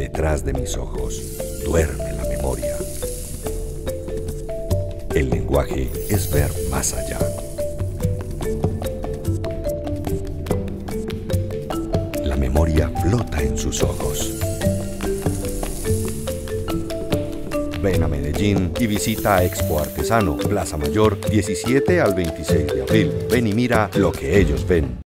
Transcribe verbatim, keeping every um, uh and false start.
Detrás de mis ojos duerme la memoria. El lenguaje es ver más allá. La memoria flota en sus ojos. Ven a Medellín y visita Expo Artesano, Plaza Mayor, diecisiete al veintiséis de abril. Ven y mira lo que ellos ven.